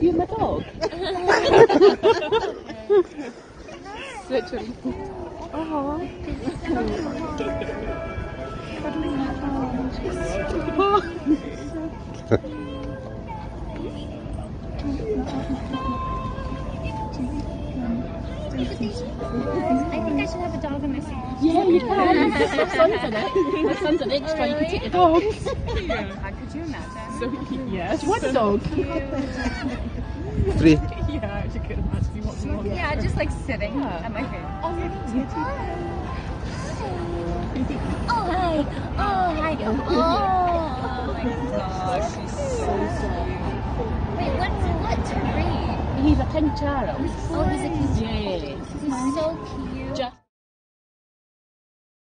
You and my dog? Literally. Oh. I think I should have a dog on my seat. Yeah, you can. My son's in it. My son's an extra. You can take your dogs. Yeah. Could you imagine? So, yes. Do you want a dog? 3. Yeah, I actually could imagine you want one. Yeah, just like sitting at my feet. Oh, hi. Oh, hi. Oh my gosh, she's so cute. Wait, what's her breed? He's a pink Charles. Oh, he's a Yeah. He's so cute.